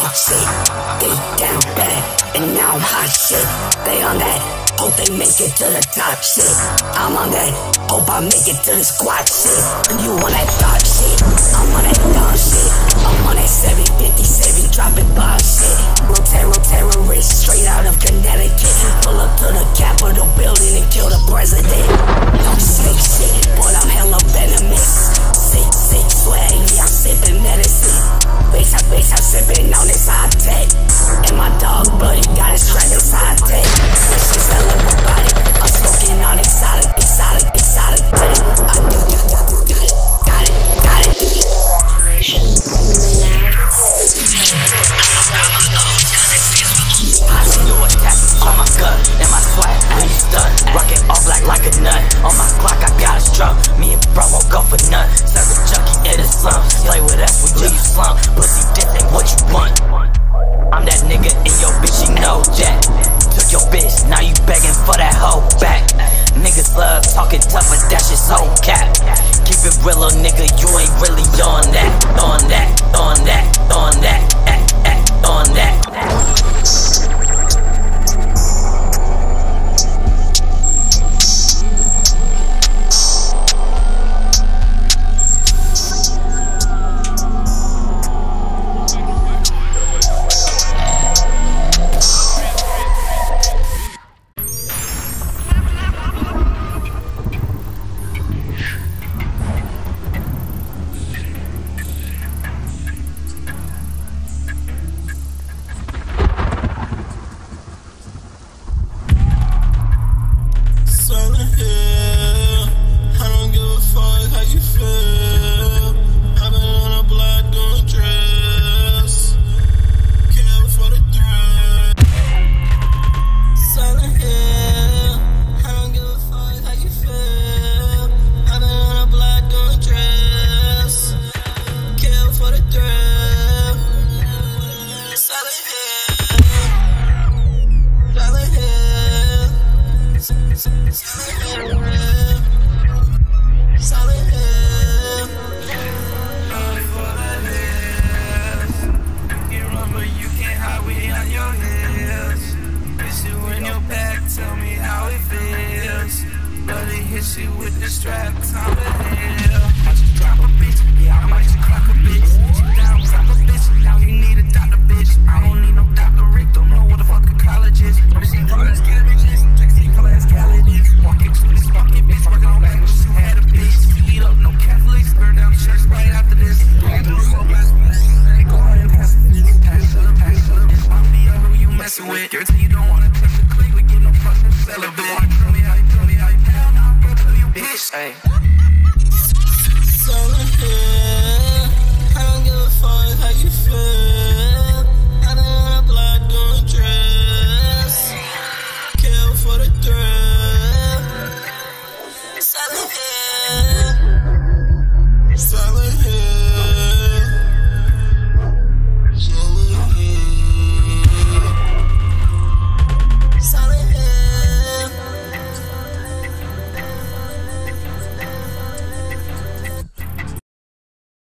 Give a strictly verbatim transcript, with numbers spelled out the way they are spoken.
talk shit. They down bad, and now I'm hot shit. They on that, hope they make it to the top shit. I'm on that, hope I make it to the squat shit. You on that dark shit, I'm on that dark shit. I'm on that seven fifty-seven, dropping bomb shit. Real terror, terrorist, straight out of Connecticut. Pull up to the Capitol building and kill the president. No snake shit, but I'm hella venomous. Sick, sick swag, yeah, I'm sipping medicine. Bitch, I, bitch, I'm sipping on this hot tech. And my dog bloody got his strap inside tech. This shit's hella robotic. I'm smoking on exotic, exotic, exotic. I do, got it, got it, got it. I see you attack on my gun and my swag when you stun. Rockin' all black like a nut. On my clock I got a strum. Me and bro won't go for none. Serve a junkie in the slum. Play with us when you slum. Pussy dick ain't what you want. I'm that nigga and your bitch, you know that. Took your bitch, now you begging for that hoe back. Niggas love talking tough, but that shit's so cap. Keep it real, little nigga, you ain't really on that. On that, on that, on that, eh, eh, on that. Selling